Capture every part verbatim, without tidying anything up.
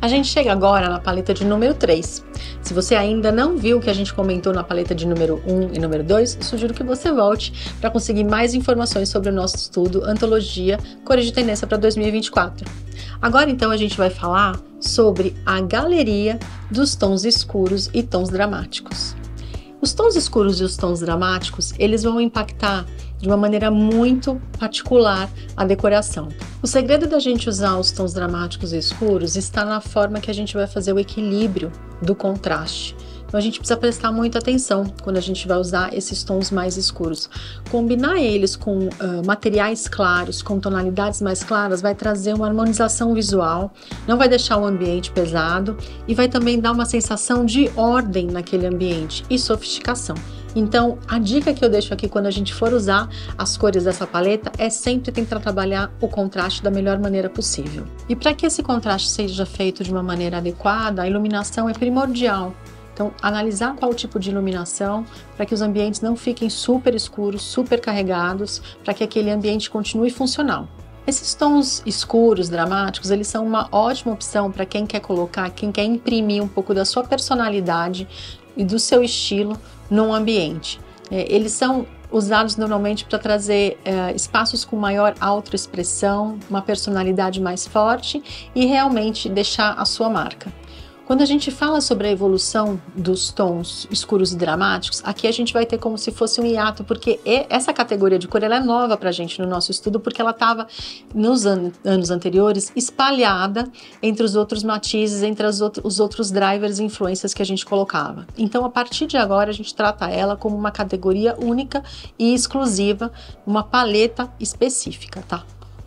A gente chega agora na paleta de número três. Se você ainda não viu o que a gente comentou na paleta de número um e número dois, sugiro que você volte para conseguir mais informações sobre o nosso estudo Antologia Cores de Tendência para dois mil e vinte e quatro. Agora então a gente vai falar sobre a galeria dos tons escuros e tons dramáticos. Os tons escuros e os tons dramáticos, eles vão impactar de uma maneira muito particular a decoração. O segredo da gente usar os tons dramáticos e escuros está na forma que a gente vai fazer o equilíbrio do contraste. Então a gente precisa prestar muita atenção quando a gente vai usar esses tons mais escuros. Combinar eles com uh, materiais claros, com tonalidades mais claras, vai trazer uma harmonização visual, não vai deixar o ambiente pesado e vai também dar uma sensação de ordem naquele ambiente e sofisticação. Então, a dica que eu deixo aqui quando a gente for usar as cores dessa paleta é sempre tentar trabalhar o contraste da melhor maneira possível. E para que esse contraste seja feito de uma maneira adequada, a iluminação é primordial. Então, analisar qual tipo de iluminação para que os ambientes não fiquem super escuros, super carregados, para que aquele ambiente continue funcional. Esses tons escuros, dramáticos, eles são uma ótima opção para quem quer colocar, quem quer imprimir um pouco da sua personalidade e do seu estilo num ambiente. É, eles são usados normalmente para trazer é, espaços com maior autoexpressão, uma personalidade mais forte e realmente deixar a sua marca. Quando a gente fala sobre a evolução dos tons escuros e dramáticos, aqui a gente vai ter como se fosse um hiato, porque essa categoria de cor ela é nova para a gente no nosso estudo, porque ela estava nos an anos anteriores espalhada entre os outros matizes, entre as out os outros drivers e influências que a gente colocava. Então, a partir de agora, a gente trata ela como uma categoria única e exclusiva, uma paleta específica, tá?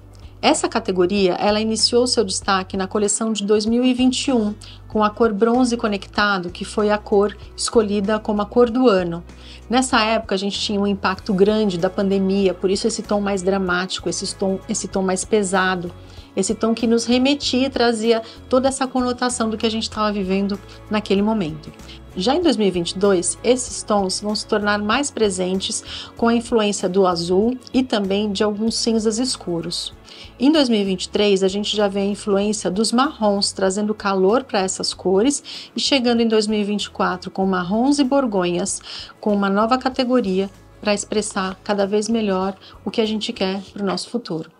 Essa categoria, ela iniciou seu destaque na coleção de dois mil e vinte e um, com a cor bronze conectado, que foi a cor escolhida como a cor do ano. Nessa época, a gente tinha um impacto grande da pandemia, por isso esse tom mais dramático, esse tom, esse tom mais pesado, esse tom que nos remetia e trazia toda essa conotação do que a gente estava vivendo naquele momento. Já em dois mil e vinte e dois, esses tons vão se tornar mais presentes com a influência do azul e também de alguns cinzas escuros. Em dois mil e vinte e três, a gente já vê a influência dos marrons, trazendo calor para essas cores, e chegando em dois mil e vinte e quatro com marrons e borgonhas, com uma nova categoria para expressar cada vez melhor o que a gente quer para o nosso futuro.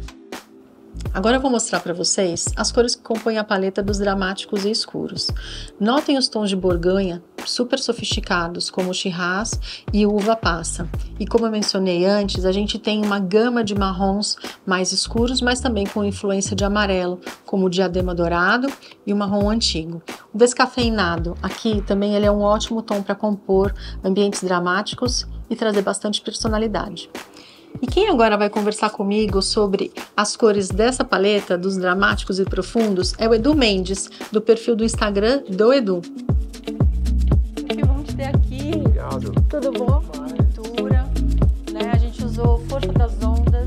Agora eu vou mostrar para vocês as cores que compõem a paleta dos dramáticos e escuros. Notem os tons de borgonha super sofisticados, como o Shiraz e o uva passa. E como eu mencionei antes, a gente tem uma gama de marrons mais escuros, mas também com influência de amarelo, como o diadema dourado e o marrom antigo. O descafeinado, aqui também ele é um ótimo tom para compor ambientes dramáticos e trazer bastante personalidade. E quem agora vai conversar comigo sobre as cores dessa paleta dos dramáticos e profundos é o Edu Mendes, do perfil do Instagram do Edu. Que bom te ter aqui. Obrigado. Tudo bom? Pintura, né? A gente usou Força das Ondas.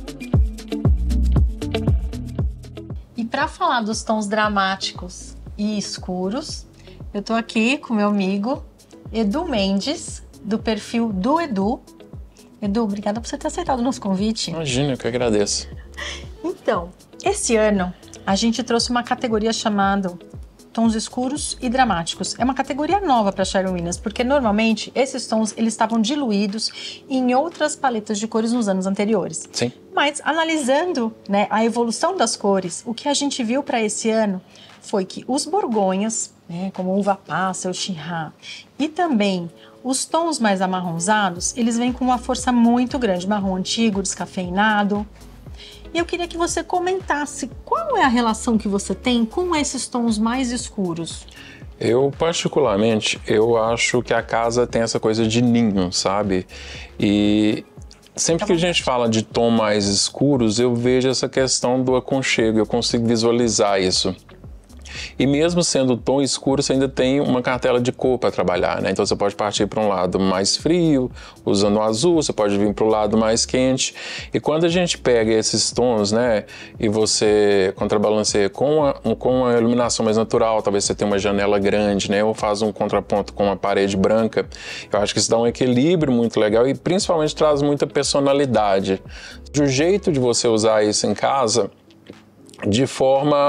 E para falar dos tons dramáticos e escuros, eu tô aqui com meu amigo Edu Mendes, do perfil do Edu. Edu, obrigada por você ter aceitado o nosso convite. Imagina, eu que agradeço. Então, esse ano a gente trouxe uma categoria chamada Tons Escuros e Dramáticos. É uma categoria nova para Sharon Winans, porque normalmente esses tons eles estavam diluídos em outras paletas de cores nos anos anteriores. Sim. Mas analisando, né, a evolução das cores, o que a gente viu para esse ano foi que os borgonhas, né, como uva passa, o Shiraz, e também os tons mais amarronzados, eles vêm com uma força muito grande, marrom antigo, descafeinado. E eu queria que você comentasse qual é a relação que você tem com esses tons mais escuros. Eu, particularmente, eu acho que a casa tem essa coisa de ninho, sabe? E sempre que a gente fala de tom mais escuros, eu vejo essa questão do aconchego, eu consigo visualizar isso. E mesmo sendo tom escuro, você ainda tem uma cartela de cor para trabalhar, né? Então você pode partir para um lado mais frio, usando o azul, você pode vir para o lado mais quente. E quando a gente pega esses tons, né, e você contrabalanceia com a, com a iluminação mais natural, talvez você tenha uma janela grande, né, ou faz um contraponto com uma parede branca, eu acho que isso dá um equilíbrio muito legal e principalmente traz muita personalidade. O jeito de você usar isso em casa de forma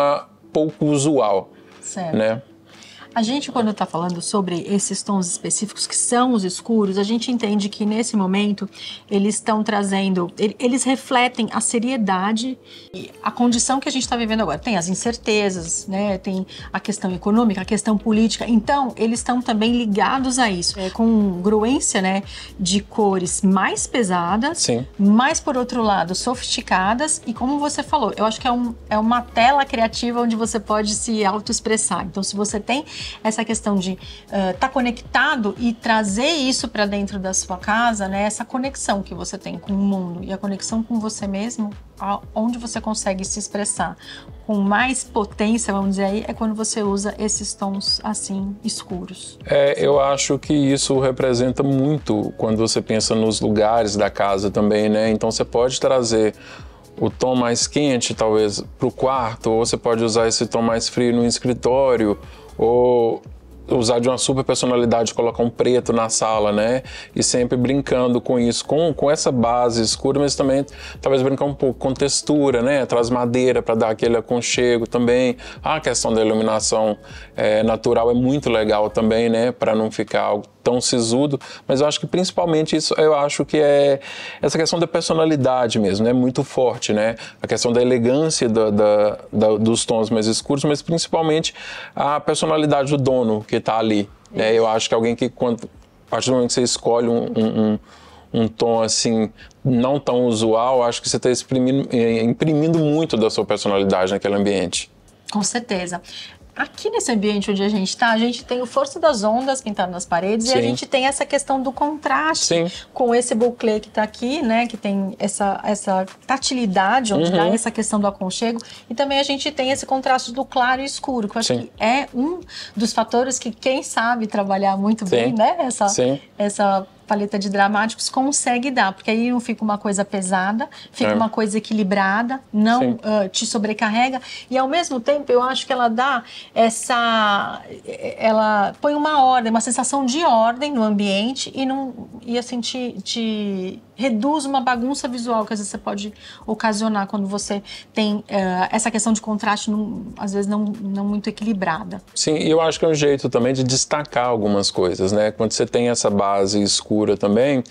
pouco usual, certo. né? A gente, quando está falando sobre esses tons específicos que são os escuros, a gente entende que nesse momento eles estão trazendo, eles refletem a seriedade e a condição que a gente está vivendo agora. Tem as incertezas, né? Tem a questão econômica, a questão política. Então, eles estão também ligados a isso, é, com gruência, né, de cores mais pesadas, Sim. mas, por outro lado, sofisticadas. E como você falou, eu acho que é, um, é uma tela criativa onde você pode se autoexpressar. Então, se você tem essa questão de estar uh, tá conectado e trazer isso para dentro da sua casa, né? Essa conexão que você tem com o mundo e a conexão com você mesmo, onde você consegue se expressar com mais potência, vamos dizer aí, é quando você usa esses tons assim escuros. É, eu acho que isso representa muito quando você pensa nos lugares da casa também, né? Então você pode trazer o tom mais quente, talvez, para o quarto, ou você pode usar esse tom mais frio no escritório, ou usar de uma super personalidade, colocar um preto na sala, né? E sempre brincando com isso, com, com essa base escura, mas também talvez brincar um pouco com textura, né? Traz madeira para dar aquele aconchego também. A questão da iluminação é, natural é muito legal também, né? Para não ficar algo tão sisudo, mas eu acho que principalmente isso, eu acho que é essa questão da personalidade mesmo, né? Muito forte, né? A questão da elegância da, da, da, dos tons mais escuros, mas principalmente a personalidade do dono que está ali, né? Eu acho que alguém que, quando, a partir do momento que você escolhe um, um, um, um tom assim, não tão usual, acho que você está imprimindo muito da sua personalidade naquele ambiente. Com certeza. Aqui nesse ambiente onde a gente está, a gente tem o Força das Ondas pintado nas paredes. Sim. E a gente tem essa questão do contraste. Sim. Com esse bouclé que está aqui, né? Que tem essa, essa tatilidade, onde uhum. dá essa questão do aconchego. E também a gente tem esse contraste do claro e escuro, que eu acho Sim. que é um dos fatores que quem sabe trabalhar muito Sim. bem, né? Essa, Sim. essa paleta de dramáticos consegue dar, porque aí não fica uma coisa pesada, fica é. uma coisa equilibrada, não uh, te sobrecarrega, e ao mesmo tempo eu acho que ela dá essa, ela põe uma ordem, uma sensação de ordem no ambiente e, não, e assim te, te reduz uma bagunça visual que às vezes você pode ocasionar quando você tem uh, essa questão de contraste, não, às vezes não, não muito equilibrada. Sim, e eu acho que é um jeito também de destacar algumas coisas, né? Quando você tem essa base escura também,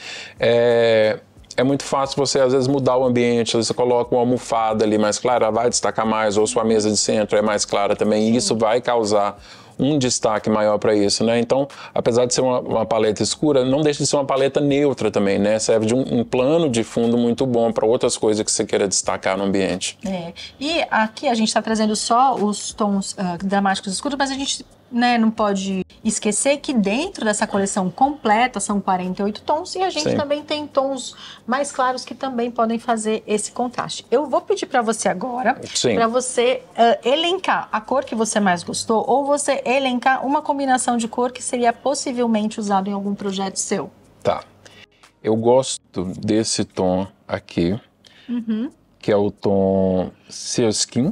é, é muito fácil você às vezes mudar o ambiente, você coloca uma almofada ali mais clara, ela vai destacar mais, ou sua mesa de centro é mais clara também, e isso vai causar um destaque maior para isso, né? Então, apesar de ser uma, uma paleta escura, não deixa de ser uma paleta neutra também, né? Serve de um, um plano de fundo muito bom para outras coisas que você queira destacar no ambiente. É. E aqui a gente está trazendo só os tons uh, dramáticos escuros, mas a gente, né, não pode esquecer que dentro dessa coleção completa são quarenta e oito tons e a gente Sim. também tem tons mais claros que também podem fazer esse contraste. Eu vou pedir para você agora, para você uh, elencar a cor que você mais gostou ou você elencar uma combinação de cor que seria possivelmente usado em algum projeto seu. Tá. Eu gosto desse tom aqui, uhum. que é o tom Sealskin.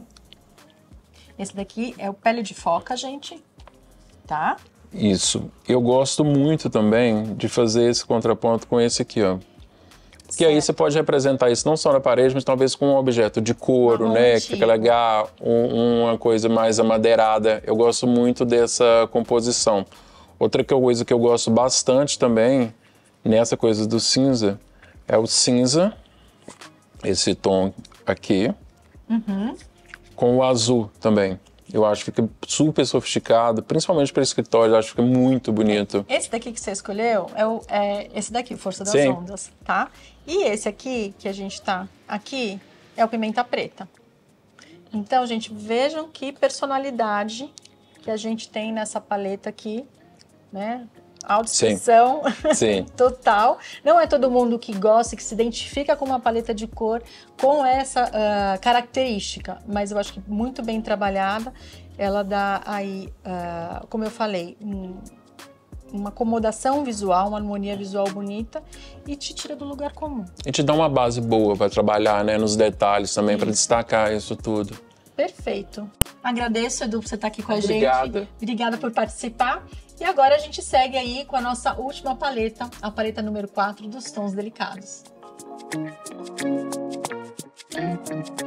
Esse daqui é o pele de foca, gente. Tá? Isso. Eu gosto muito também de fazer esse contraponto com esse aqui, ó. Porque certo. Aí você pode representar isso não só na parede, mas talvez com um objeto de couro, né? Que fica legal, um, uma coisa mais amadeirada. Eu gosto muito dessa composição. Outra coisa que eu gosto bastante também, nessa coisa do cinza, é o cinza, esse tom aqui, uhum. com o azul também. Eu acho que fica super sofisticado, principalmente para escritório, eu acho que fica muito bonito. Esse daqui que você escolheu é, o, é esse daqui, Força das Sim. Ondas, tá? E esse aqui, que a gente tá aqui, é o Pimenta Preta. Então, gente, vejam que personalidade que a gente tem nessa paleta aqui, né? Autoexpressão total. Não é todo mundo que gosta, que se identifica com uma paleta de cor com essa uh, característica, mas eu acho que muito bem trabalhada. Ela dá aí, uh, como eu falei, um, uma acomodação visual, uma harmonia visual bonita e te tira do lugar comum. E te dá uma base boa para trabalhar, né, nos detalhes também, para destacar isso tudo. Perfeito. Agradeço, Edu, por você estar aqui com a Obrigada. gente. Obrigada por participar. E agora a gente segue aí com a nossa última paleta, a paleta número quatro dos tons delicados.